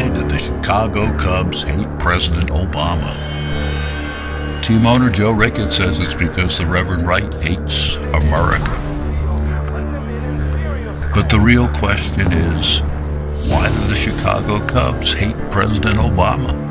Why do the Chicago Cubs hate President Obama? Team owner Joe Ricketts says it's because the Reverend Wright hates America. But the real question is, why do the Chicago Cubs hate President Obama?